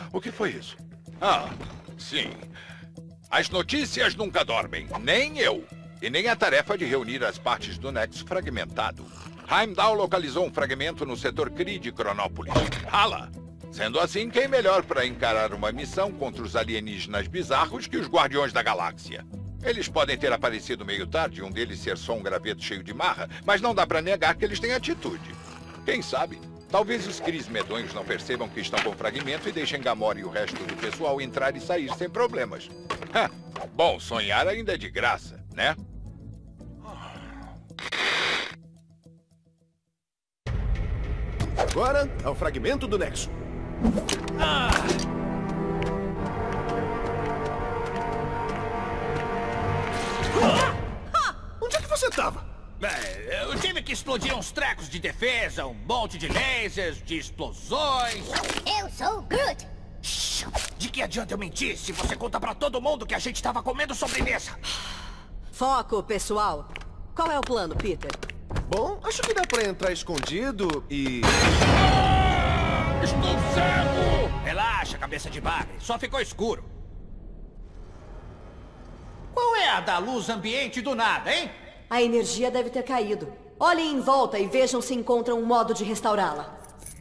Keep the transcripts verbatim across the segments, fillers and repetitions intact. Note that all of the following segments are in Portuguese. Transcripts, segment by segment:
O que foi isso? Ah, sim. As notícias nunca dormem. Nem eu. E nem a tarefa de reunir as partes do Nexo fragmentado. Heimdall localizou um fragmento no setor Kree de Cronópolis. Hala! Sendo assim, quem melhor para encarar uma missão contra os alienígenas bizarros que os Guardiões da Galáxia? Eles podem ter aparecido meio tarde, um deles ser só um graveto cheio de marra, mas não dá para negar que eles têm atitude. Quem sabe? Talvez os Krees medonhos não percebam que estão com fragmento e deixem Gamora e o resto do pessoal entrar e sair sem problemas. Bom, sonhar ainda é de graça, né? Agora, ao fragmento do Nexo. Ah! Ah! Onde é que você tava? É, eu tive que explodir uns trecos de defesa, um monte de lasers, de explosões. Eu sou o Groot. De que adianta eu mentir se você conta pra todo mundo que a gente tava comendo sobremesa? Foco, pessoal. Qual é o plano, Peter? Bom, acho que dá pra entrar escondido e... Ah, estou cego! Relaxa, cabeça de bagre. Só ficou escuro. Qual é a da luz ambiente do nada, hein? A energia deve ter caído. Olhem em volta e vejam se encontram um modo de restaurá-la.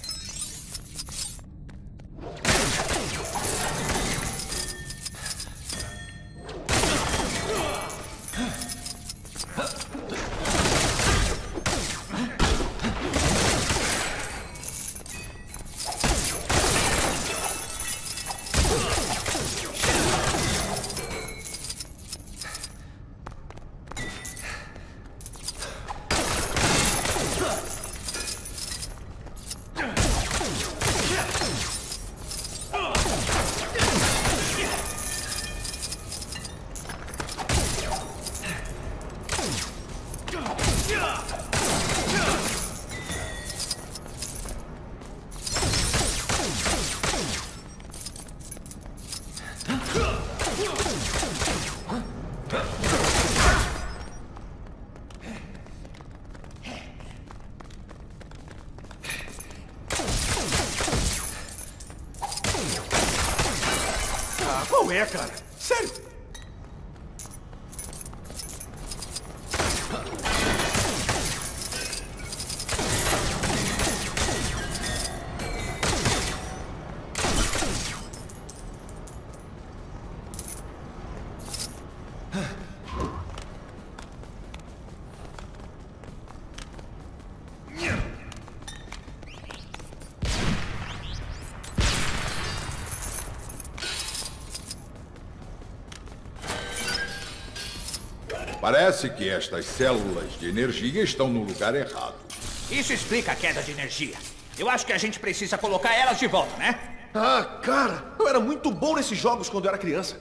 Qual é, cara? Sério? Parece que estas células de energia estão no lugar errado. Isso explica a queda de energia. Eu acho que a gente precisa colocar elas de volta, né? Ah, cara, eu era muito bom nesses jogos quando eu era criança.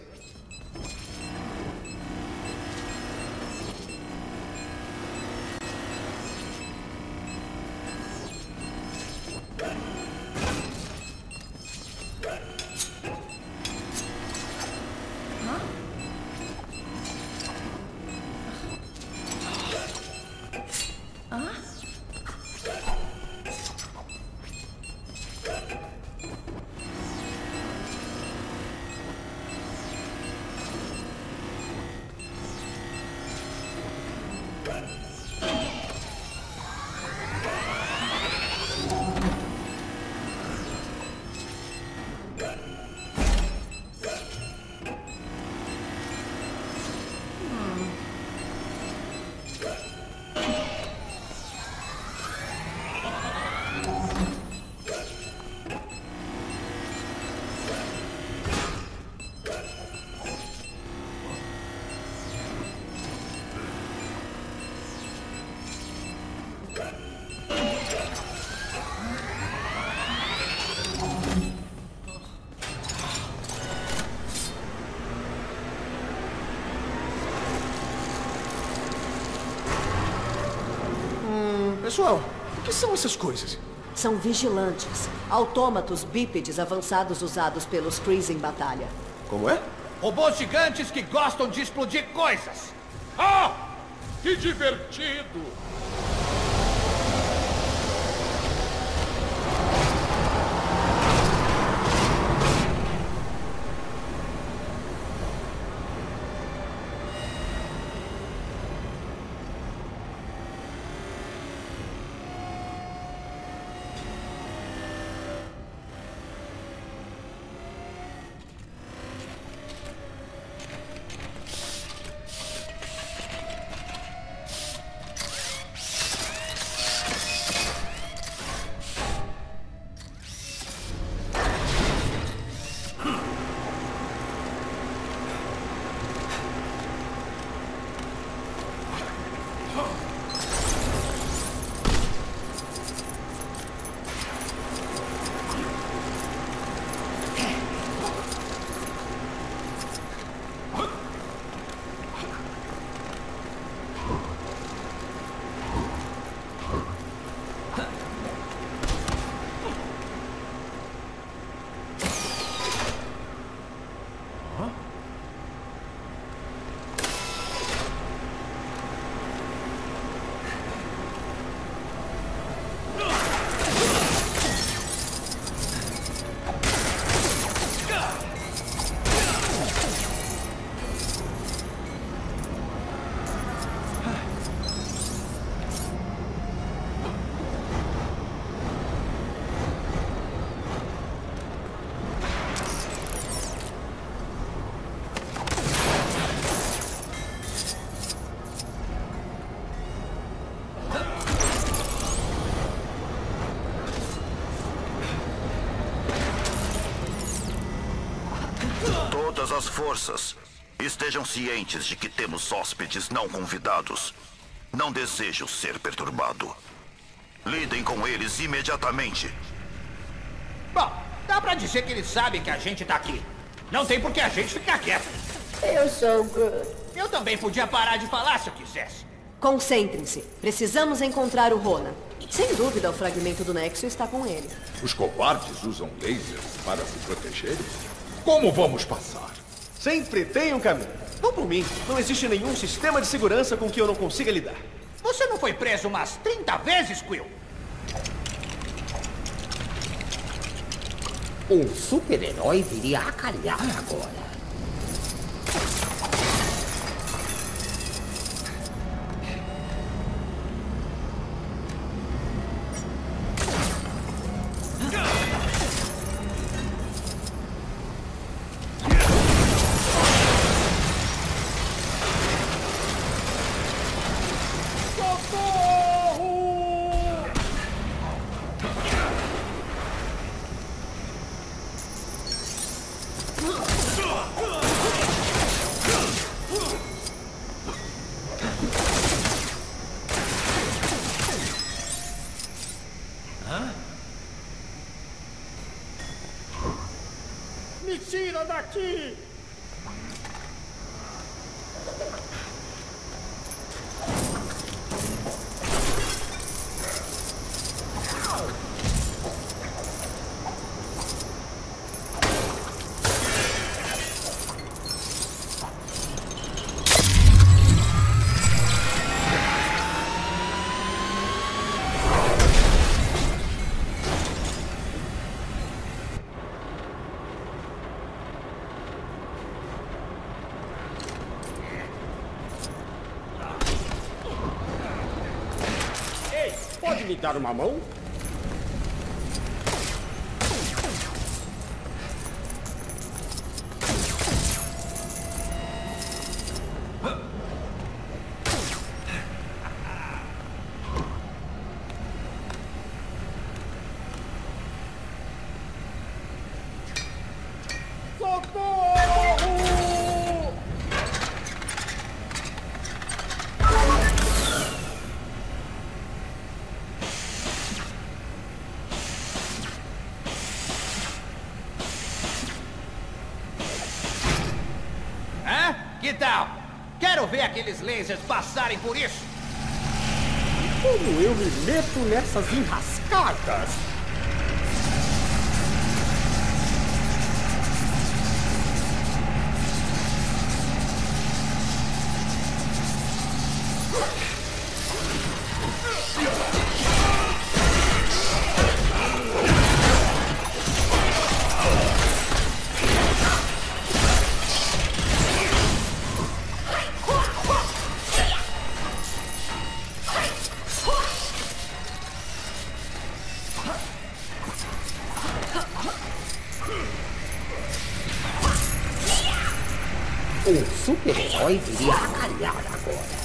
Pessoal, o que são essas coisas? São vigilantes, autômatos bípedes avançados usados pelos Krees em batalha. Como é? Robôs gigantes que gostam de explodir coisas. Ah! Que divertido! todas as forças. Estejam cientes de que temos hóspedes não convidados. Não desejo ser perturbado. Lidem com eles imediatamente. Bom, dá pra dizer que eles sabem que a gente tá aqui. Não tem por que a gente ficar quieto. Eu sou o Groot. Eu também podia parar de falar se eu quisesse. Concentrem-se. Precisamos encontrar o Ronan. Sem dúvida, o fragmento do Nexo está com ele. Os covardes usam lasers para se protegerem? Como vamos passar? Sempre tem um caminho. Não por mim. Não existe nenhum sistema de segurança com que eu não consiga lidar. Você não foi preso umas trinta vezes, Quill? Um super-herói viria a calhar agora. Me tira daqui! Pode me dar uma mão? Que tal? Quero ver aqueles lasers passarem por isso. Como eu me meto nessas enrascadas? Um super-herói viria a calhar agora.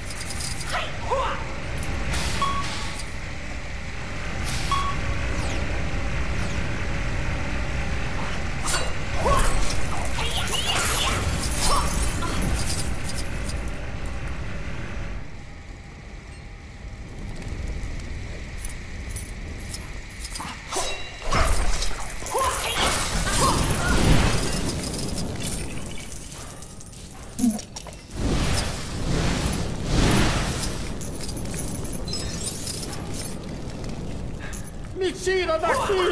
Me tira daqui!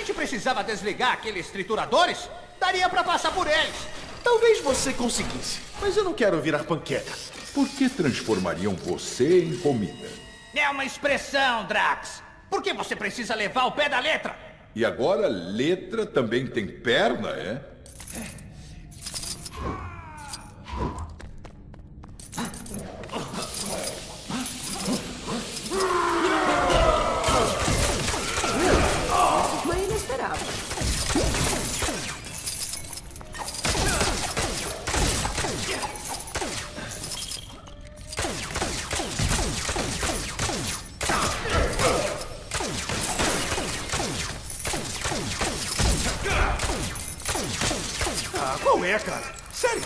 gente precisava desligar aqueles trituradores, daria pra passar por eles. Talvez você conseguisse, mas eu não quero virar panqueca. Por que transformariam você em comida? É uma expressão, Drax. Por que você precisa levar o pé da letra? E agora letra também tem perna, é? Foi inesperado. Ah, qual é, cara? Sério?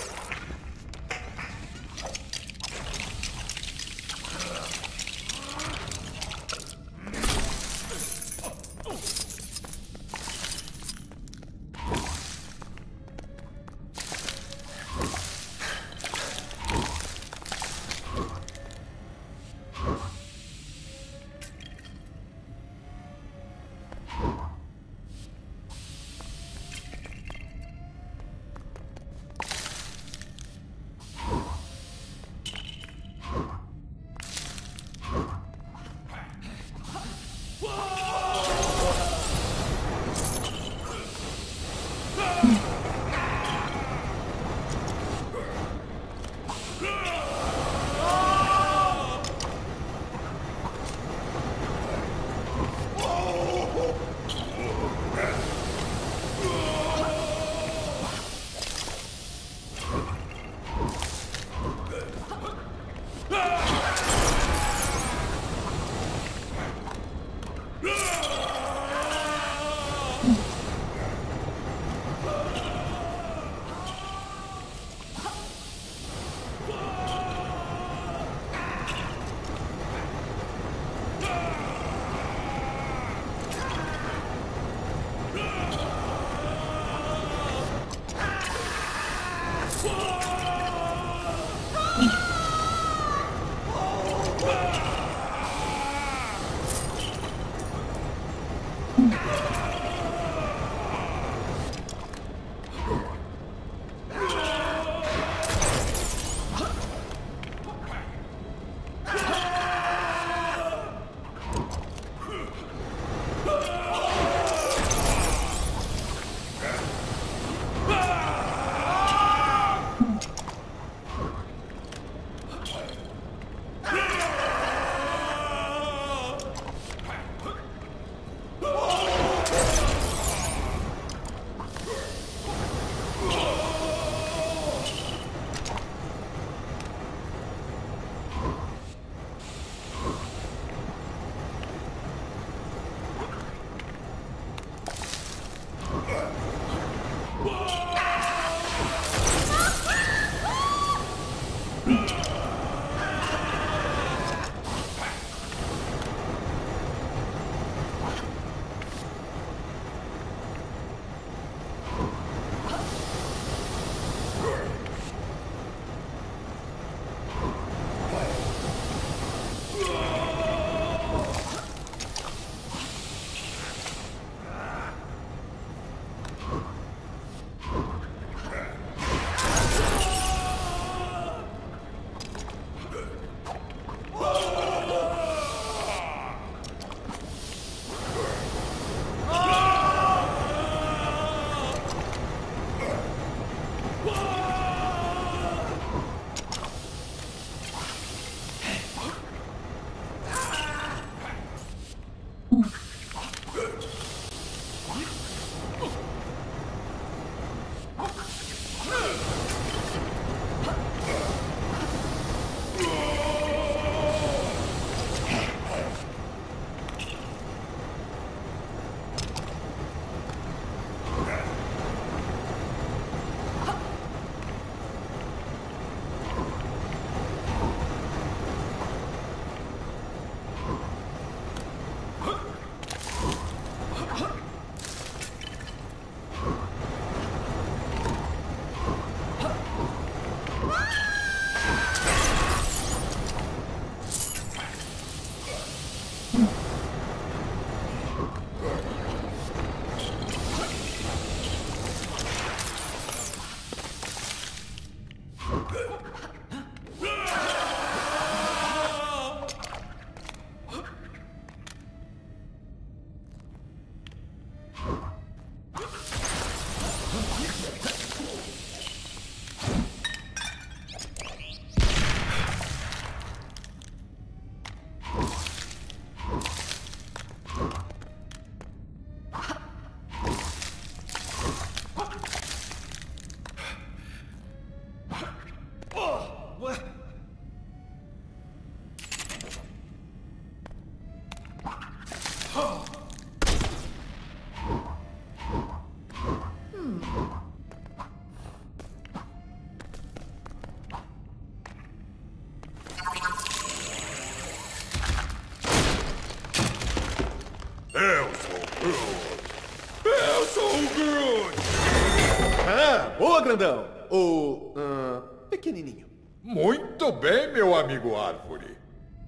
Eu sou o Groot! Eu sou o Groot! Ah, boa, grandão! O... ah, pequenininho. Muito bem, meu amigo Árvore.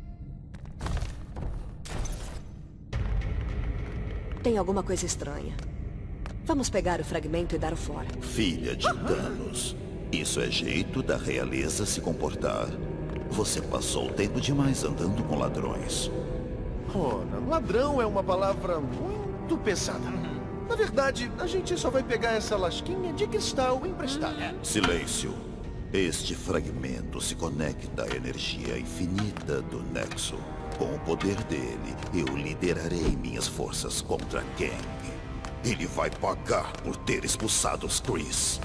Tem alguma coisa estranha. Vamos pegar o fragmento e dar o fora. Filha de Thanos, isso é jeito da realeza se comportar. Você passou tempo demais andando com ladrões. Ronan, ladrão é uma palavra muito pesada. Na verdade, a gente só vai pegar essa lasquinha de cristal emprestada. Silêncio. Este fragmento se conecta à energia infinita do Nexo. Com o poder dele, eu liderarei minhas forças contra Kang. Ele vai pagar por ter expulsado os Kree.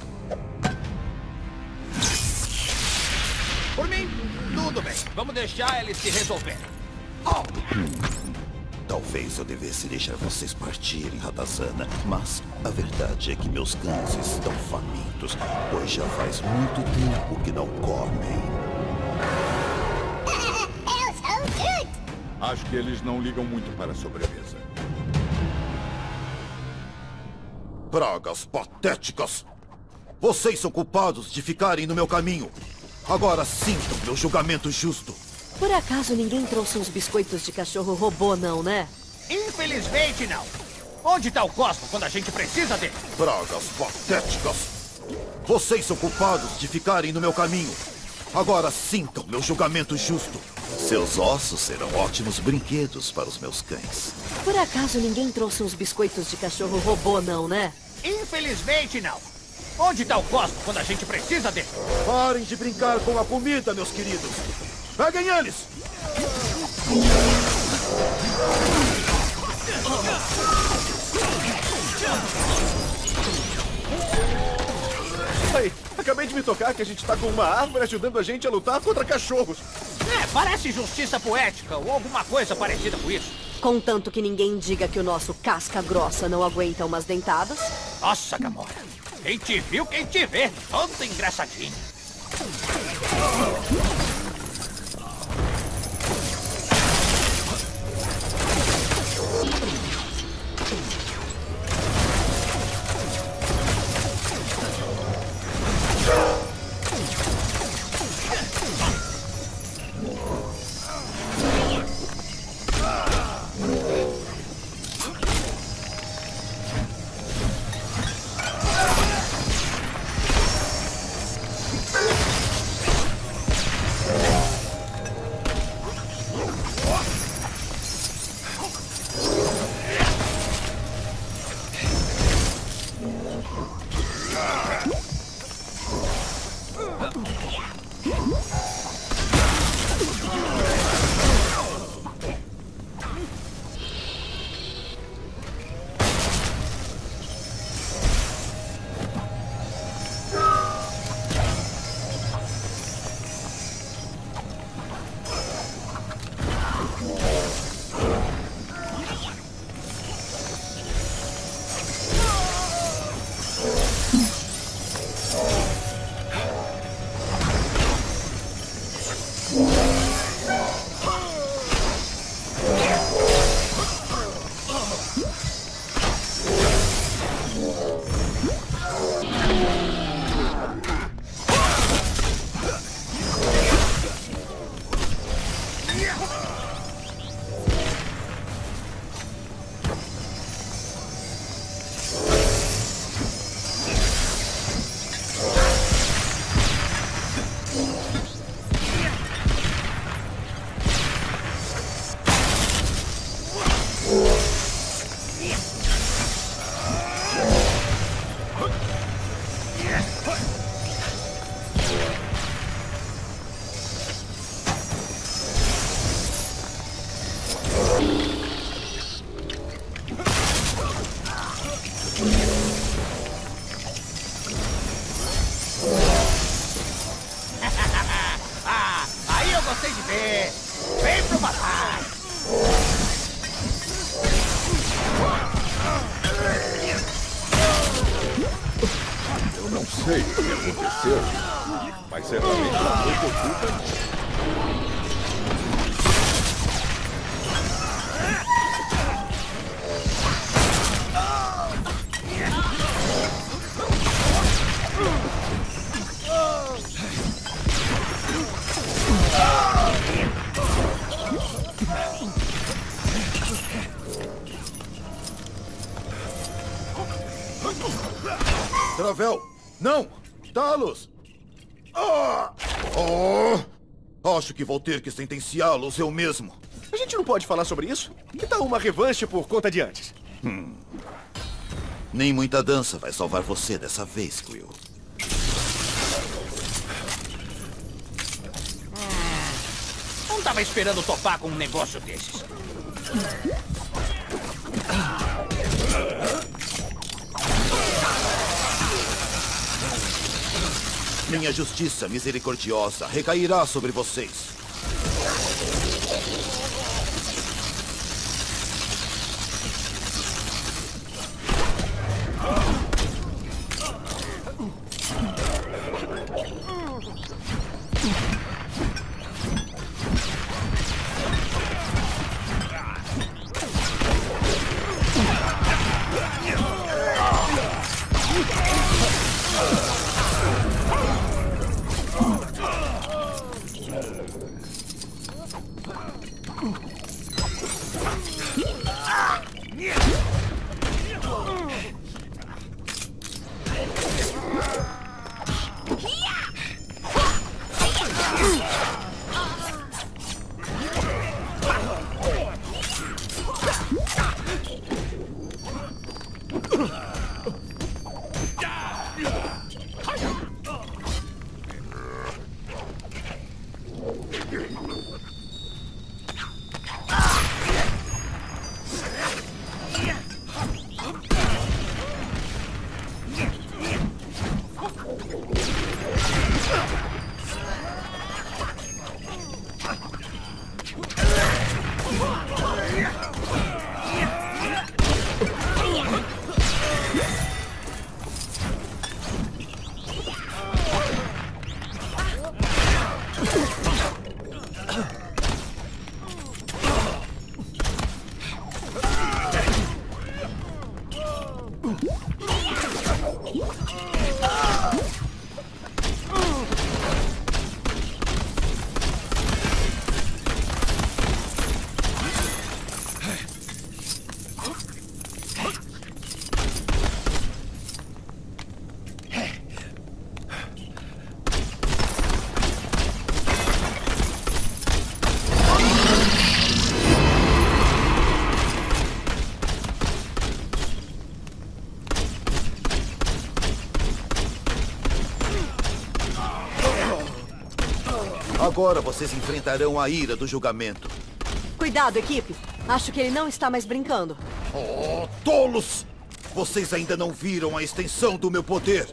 Por mim, tudo bem. Vamos deixar eles se resolverem. Oh. Hum, talvez eu devesse deixar vocês partirem, Ratazana, mas a verdade é que meus cães estão famintos, pois já faz muito tempo que não comem. Eu sou o Groot! Acho que eles não ligam muito para a sobremesa. Pragas patéticas! Vocês são culpados de ficarem no meu caminho. Agora sintam meu julgamento justo. Por acaso ninguém trouxe uns biscoitos de cachorro robô, não, né? Infelizmente, não. Onde está o Cosmo quando a gente precisa dele? Pragas patéticas! Vocês são culpados de ficarem no meu caminho. Agora sintam meu julgamento justo. Seus ossos serão ótimos brinquedos para os meus cães. Por acaso ninguém trouxe uns biscoitos de cachorro robô, não, né? Infelizmente, não. Onde está o Cosmo quando a gente precisa dele? Parem de brincar com a comida, meus queridos. Peguem eles! Aí, acabei de me tocar que a gente tá com uma árvore ajudando a gente a lutar contra cachorros. É, parece justiça poética ou alguma coisa parecida com isso. Contanto que ninguém diga que o nosso casca grossa não aguenta umas dentadas. Nossa, Gamora. Quem te viu, quem te vê. Todo engraçadinho. ver. Vem pro papai. Eu não sei o que aconteceu, mas certamente ela foi por culpa disso. Travel! Não! Talos! Ah! Oh! Acho que vou ter que sentenciá-los eu mesmo. A gente não pode falar sobre isso? Que tal uma revanche por conta de antes? Hum. Nem muita dança vai salvar você dessa vez, Quill. Não tava esperando topar com um negócio desses. Minha justiça misericordiosa recairá sobre vocês. Agora vocês enfrentarão a ira do julgamento. Cuidado, equipe. Acho que ele não está mais brincando. Oh, tolos! Vocês ainda não viram a extensão do meu poder.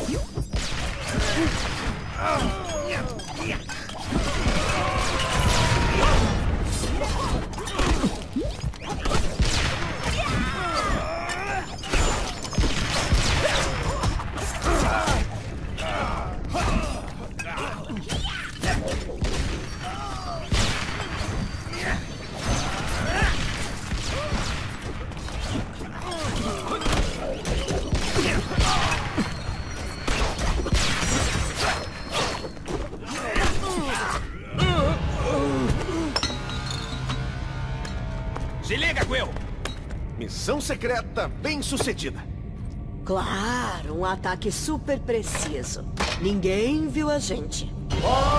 Se liga, Quill! Missão secreta bem sucedida. Claro, um ataque super preciso. Ninguém viu a gente. Oh!